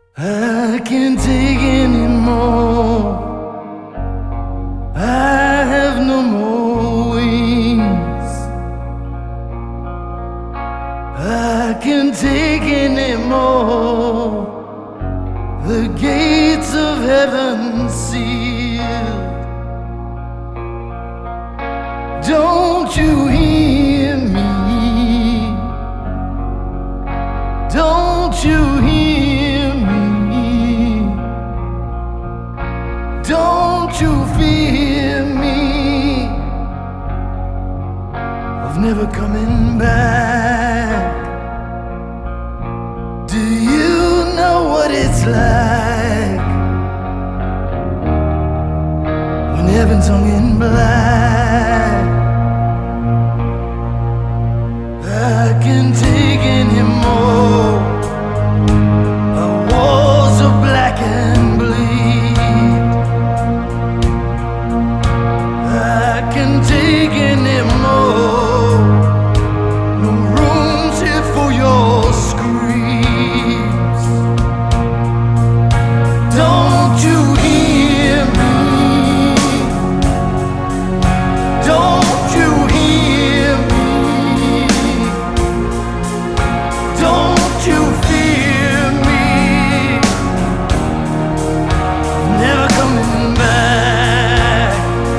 I can't take anymore. I have no more wings. I can't take anymore. The gates of heaven sealed. Don't you hear me? Don't you hear me? Don't you fear me of never coming back? Do you know what it's like when heaven's hung in black? I can't take anymore. Our walls are black and bleed. I can't take anymore. No room's here for your screams. Don't you hear me? Don't you hear me? Don't you fear me? Never coming back.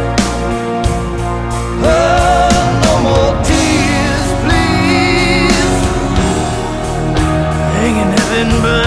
Oh, no more tears, please. Hanging heaven, but